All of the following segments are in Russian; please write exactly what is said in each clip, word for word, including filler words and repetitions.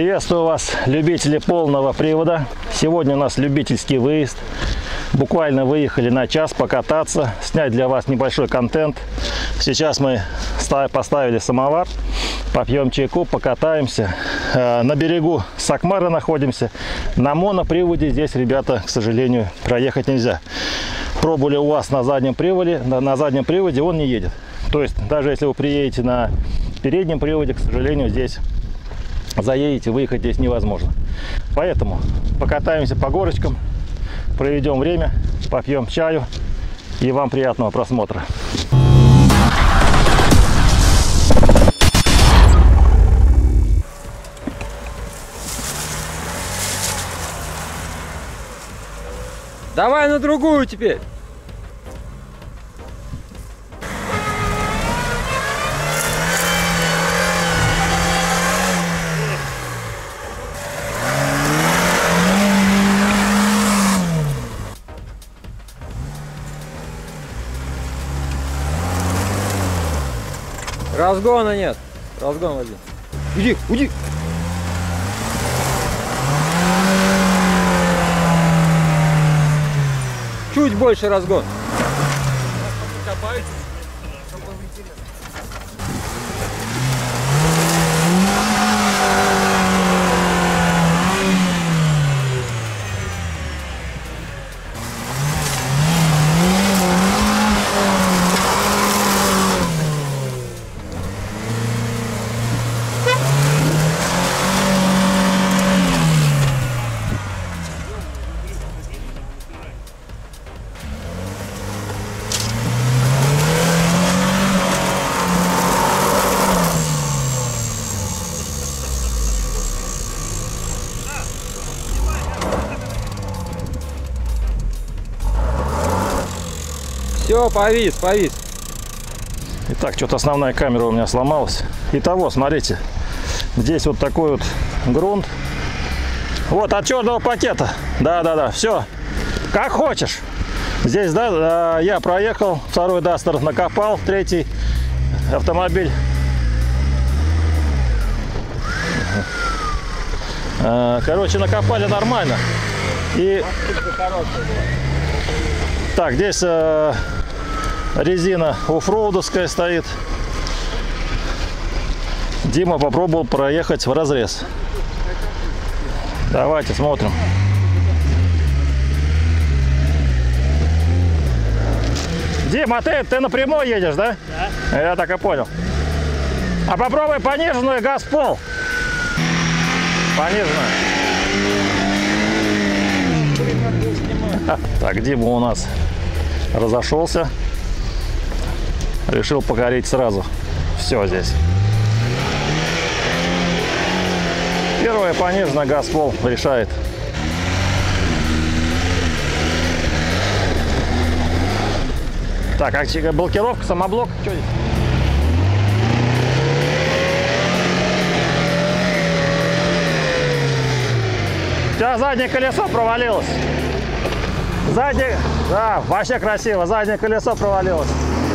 Приветствую вас, любители полного привода. Сегодня у нас любительский выезд. Буквально выехали на час покататься, снять для вас небольшой контент. Сейчас мы поставили самовар, попьем чайку, покатаемся. На берегу Сакмара находимся. На моноприводе здесь, ребята, к сожалению, проехать нельзя. Пробовали у вас на заднем приводе, на заднем приводе он не едет. То есть даже если вы приедете на переднем приводе, к сожалению, здесь заедете, выехать здесь невозможно. Поэтому покатаемся по горочкам, проведем время, попьем чаю и вам приятного просмотра. Давай на другую теперь. Разгона нет. Разгон один. Уйди, уйди. Чуть больше разгон. Все, повис, повис. Итак, что-то основная камера у меня сломалась. Итого, смотрите, здесь вот такой вот грунт. Вот от черного пакета. Да-да-да, все, как хочешь. Здесь, да, я проехал, второй Дастер накопал, третий автомобиль. Короче, накопали нормально. И так, здесь э, резина оффроудовская стоит. Дима попробовал проехать в разрез. Давайте смотрим. Дима, а ты, ты напрямую едешь, да? Да. Я так и понял. А попробуй пониженную газ в пол. Пониженную. Так, Дима у нас разошелся. Решил покорить сразу. Все здесь. Первая пониженная газ в пол решает. Так, а блокировка, самоблок? Что здесь? У тебя заднее колесо провалилось. Заднее, да, вообще красиво. Заднее колесо провалилось.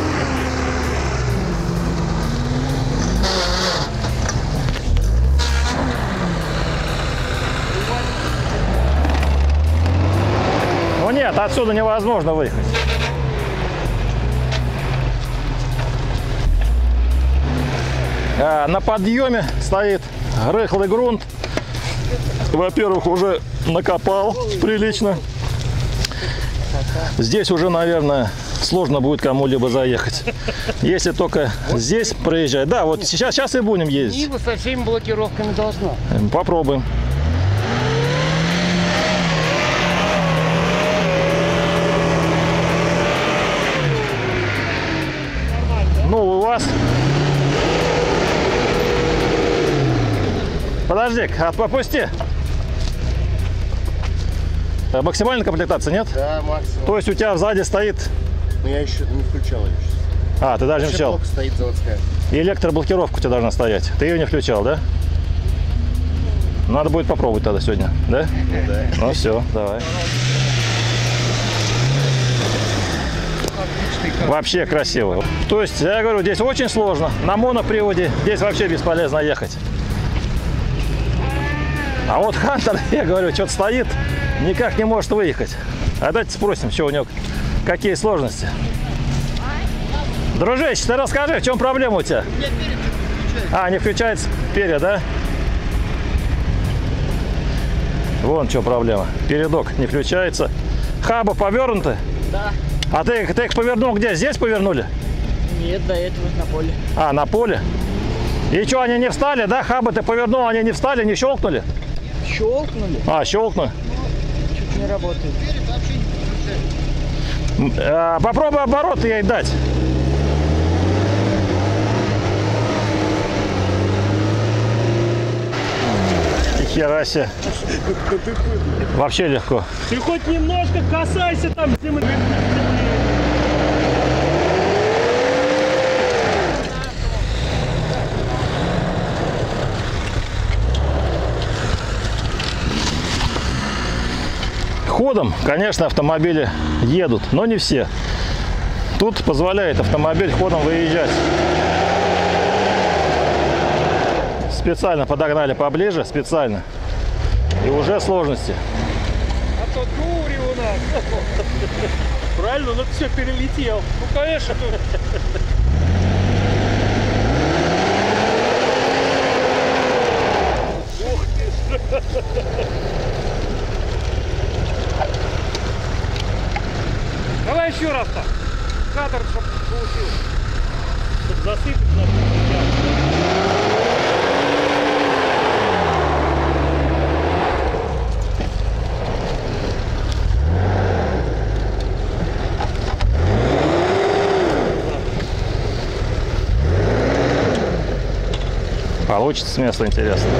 Ну нет, отсюда невозможно выехать. А, на подъеме стоит рыхлый грунт. Во-первых, уже накопал прилично. Здесь уже, наверное, сложно будет кому-либо заехать. Если только здесь проезжать. Да, вот сейчас, сейчас и будем ездить. Нива со всеми блокировками должна. Попробуем. Ну, у вас... Подожди, попусти. Максимальная комплектация, нет? Да, максимум. То есть у тебя сзади стоит... Но я еще не включал ее. А, ты даже не включал. Блок стоит заводская. И электроблокировка у тебя должна стоять. Ты ее не включал, да? Надо будет попробовать тогда сегодня, да? Да. Ну все, давай. Вообще красиво. То есть, я говорю, здесь очень сложно. На моноприводе здесь вообще бесполезно ехать. А вот Хантер, я говорю, что-то стоит, никак не может выехать. А давайте спросим, что у него, какие сложности. Дружище, ты расскажи, в чем проблема у тебя? У меня перед не включается. А, не включается перед, да? Вон в чем проблема. Передок не включается. Хабы повернуты? Да. А ты, ты их повернул где? Здесь повернули? Нет, до этого на поле. А, на поле? И что, они не встали, да? Хабы ты повернул, они не встали, не щелкнули? Щелкнули, А, щелкнули. чуть не работает. Перед вообще не включается. А, попробуй обороты ей дать. Хера себе. Вообще легко. Ты хоть немножко касайся там земли. Ходом, конечно, автомобили едут, но не все. Тут позволяет автомобиль ходом выезжать. Специально подогнали поближе, специально. И уже сложности. А то дури у нас. Правильно, ну ты все перелетел. Ну конечно. Ух ты. Давай еще раз так. Кадр, чтобы получилось. Чтобы засыпать надо. Получится с места, интересно.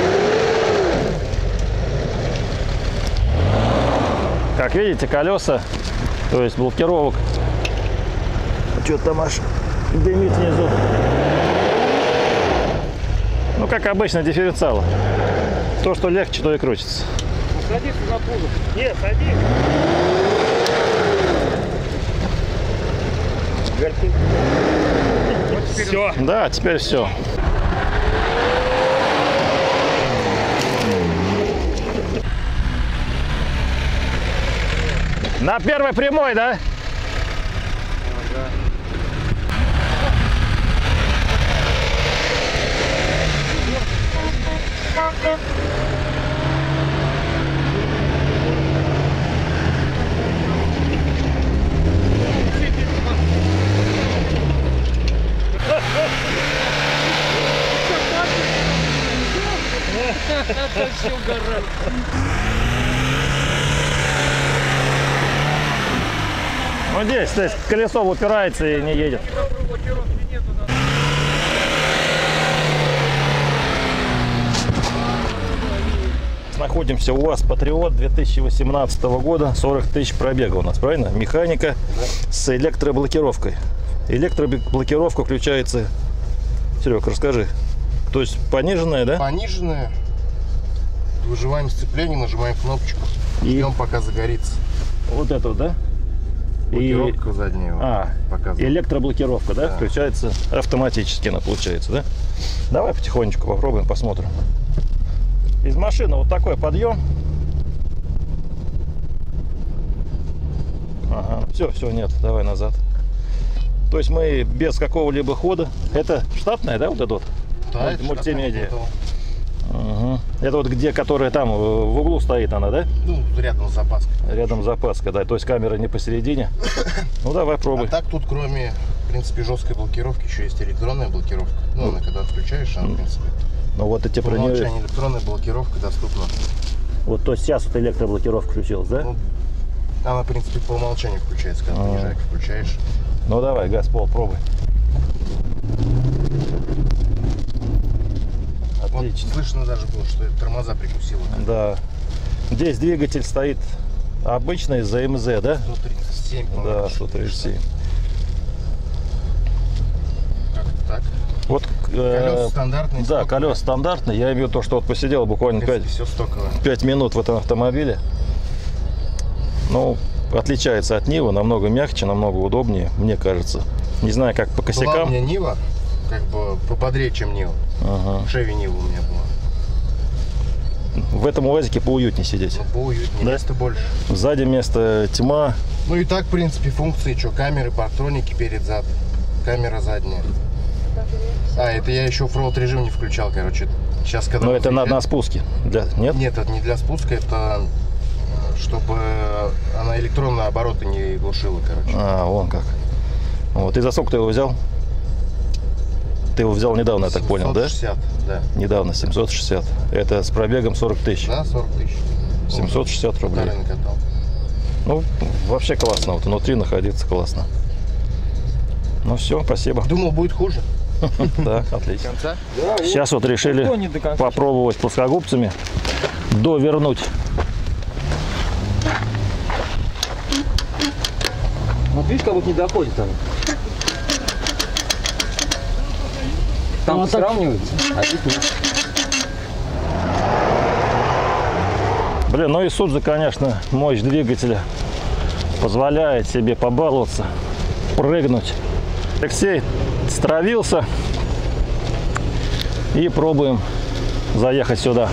Как видите, колеса, то есть блокировок. Что-то там аж дымит внизу. Ну, как обычно, дифференциалы. То, что легче, то и крутится. Садись на пузо. Нет, садись. Все. Да, теперь все. На первой прямой, да? Ну здесь, то есть колесо упирается и не едет. Находимся у вас Патриот две тысячи восемнадцатого года, сорок тысяч пробега у нас, правильно? Механика с электроблокировкой. Электроблокировка включается, Серега, расскажи. То есть пониженная, да? Пониженная. Выжимаем сцепление, нажимаем кнопочку. И- Ждем, пока загорится. Вот это вот, да? Блокировка задняя А, показывает. электроблокировка, да? Да. Включается автоматически, она получается, да? Давай потихонечку попробуем, посмотрим. Из машины вот такой подъем. Ага, все, все, нет, давай назад. То есть мы без какого-либо хода. Это штатная, да, вот это вот? Да, это Мультимедиа. штатная Угу. Это вот где, которая там в в углу стоит она, да? Ну, рядом с запаской. Рядом запаска, да. То есть камера не посередине. Ну давай пробуй. А так тут, кроме, в принципе, жесткой блокировки, еще есть электронная блокировка. Ну, она когда включаешь, она, в принципе, Ну вот эти по про нее. умолчанию электронная блокировка доступна. Вот то есть сейчас вот электроблокировка включилась, да? Ну, она, в принципе, по умолчанию включается, когда А. понижайку включаешь. Ну давай, газ, пол, пробуй. Вот Отлично. слышно даже было, что тормоза прикусило. Да. Здесь двигатель стоит обычный за эм зэ, да? сто тридцать семь, Да, по-моему. сто тридцать семь. Как-то так. Вот, э, Колеса стандартные. да, стоковые. колеса стандартные. Я имею в виду то, что вот посидел буквально В принципе, пять, все стоковое. пять минут в этом автомобиле. Ну, отличается от Нивы, намного мягче, намного удобнее, мне кажется. Не знаю, как по Была у косякам. меня Нива, как бы пободрее, чем Нива. Ага. Шеви Нива у меня была. в этом УАЗике поуютнее сидеть. Ну, поуютнее, Да? места больше. Сзади место тьма. Ну и так, в принципе, функции, что, камеры, парктроники перед-зад, камера задняя. А, это я еще фролт режим не включал, короче. Сейчас, когда... Но это выезжаем- на, на спуске. Для... Нет? Нет, это не для спуска, это чтобы она электронные обороты не глушила, короче. А, вон как. Вот. И за сколько ты его взял? Ты его взял недавно, я так понял, да? семьсот шестьдесят, да? Недавно, семьсот шестьдесят. Это с пробегом сорок тысяч. Да, сорок тысяч. семьсот шестьдесят рублей. Полтора накатал. Ну, вообще классно. Вот внутри находиться классно. Ну все, спасибо. Думал, будет хуже. Да, отлично. Конца? Сейчас вот решили Никто не до конца. попробовать плоскогубцами довернуть. Вот видишь, как будто не доходит там. Там Ну, а так- сравнивается, а здесь нет. Блин, ну и Исудзу, конечно, мощь двигателя позволяет себе побаловаться, прыгнуть. Алексей стравился и пробуем заехать сюда.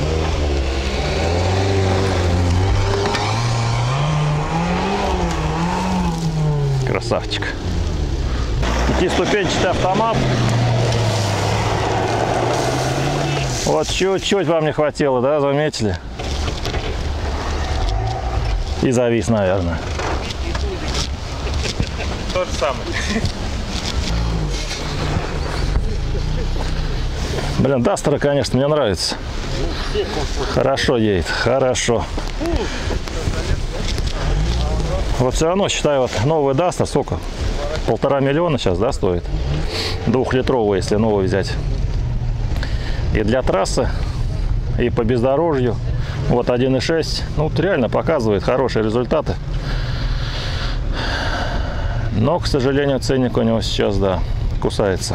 Красавчик. Пятиступенчатый автомат. Вот чуть-чуть вам не хватило, да, заметили? И завис, наверное. То же самое. Блин, Дастера, конечно, мне нравится. Хорошо едет, хорошо. Вот все равно, считаю, вот новый Дастер, сколько? Полтора миллиона сейчас, да, стоит? Двухлитровый, если новый взять. И для трассы, и по бездорожью. Вот один и шесть, ну, вот реально показывает хорошие результаты. Но, к сожалению, ценник у него сейчас, да, кусается.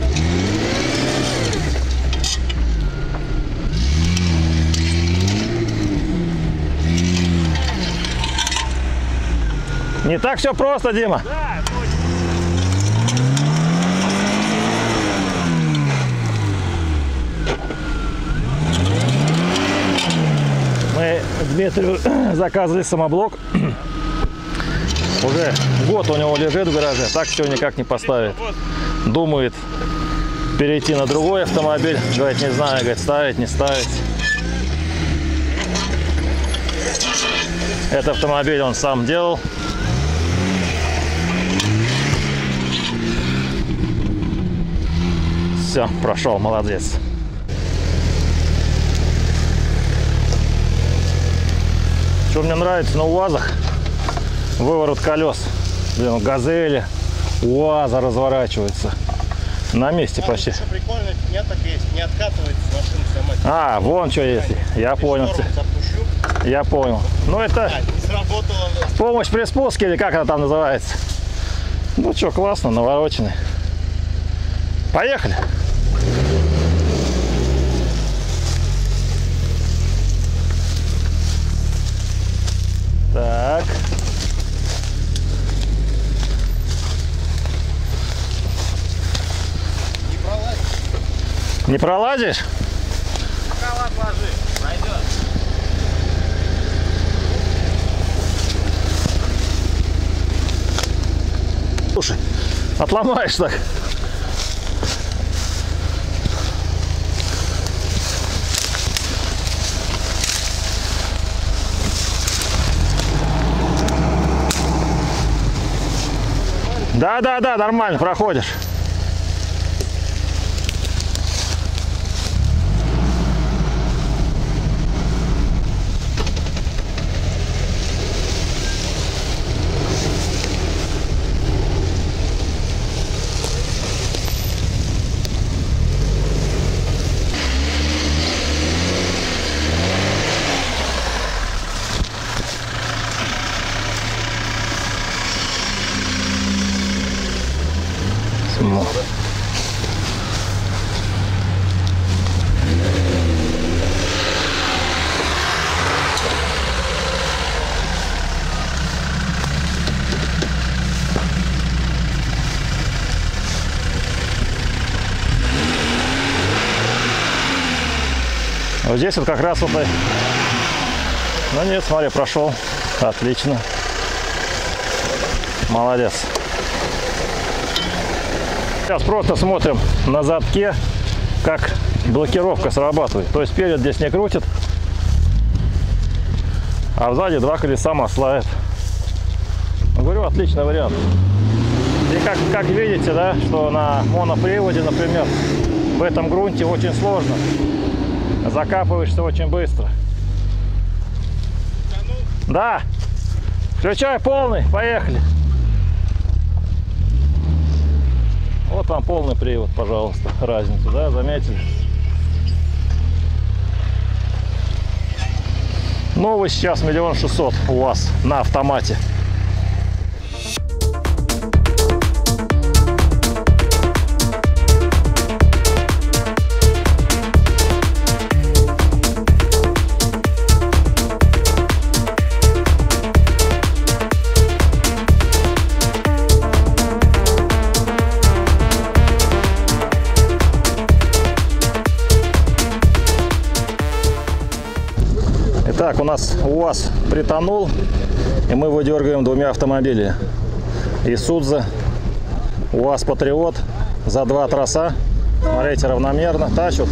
Не так все просто, Дима. Да, Мы Дмитрию заказывали самоблок. Уже год у него лежит в гараже, так все никак не поставит. Думает перейти на другой автомобиль. Говорит, не знаю, говорит, ставить, не ставить. Этот автомобиль он сам делал. Все, прошел, молодец. Что мне нравится на УАЗах? Выворот колес. Блин, газели, УАЗа разворачивается. На месте почти. Что прикольно, не так есть, не откатывается машина сама. А, вон что есть. Я понял. Запущу. Я понял. Ну это А, не сработало. помощь при спуске или как она там называется? Ну что, классно, навороченный. Поехали. Так. Не пролазит. Не пролазишь? Халат ложи, пойдет. Слушай, отломаешь так. Да, да, да, нормально, проходишь. Вот здесь вот как раз вот Ну нет, смотри, прошел. Отлично. Молодец. Сейчас просто смотрим на задке, как блокировка срабатывает. То есть вперед здесь не крутит, а сзади два колеса маслает. Говорю, отличный вариант. И как, как видите, да, что на моноприводе, например, в этом грунте очень сложно. Закапываешься очень быстро. Да. Включай полный. Поехали. Вот вам полный привод, пожалуйста. Разницу, да, заметили? Новый сейчас миллион шестьсот у вас на автомате. Так, у нас УАЗ притонул, и мы его дергаем двумя автомобилями. Исудза, УАЗ Патриот, за два троса. Смотрите, равномерно тащут.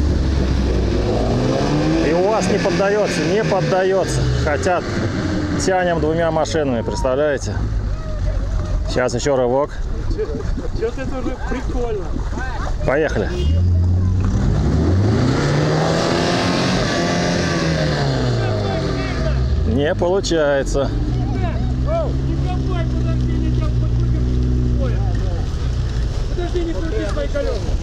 И УАЗ не поддается, не поддается. Хотя тянем двумя машинами, представляете? Сейчас еще рывок. Что-то это уже прикольно. Поехали. Не получается. Подожди, не крути свои колеса.